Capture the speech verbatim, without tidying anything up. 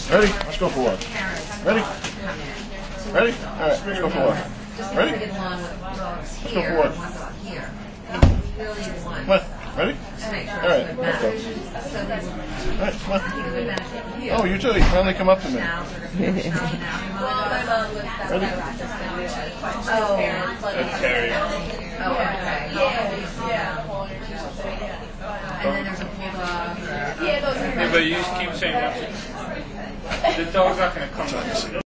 Ready? Let's go for a walk. Ready? Ready? All right, let's go for a walk. Ready? Let's go for a walk. Come on. Ready? All right, let's go. All right, come on. Oh, you too. You finally come up to me. Ready? Oh, Terry. Oh, okay. Yeah. And then there's a bulldog. Yeah, but you just keep saying that. The dog's not going to come.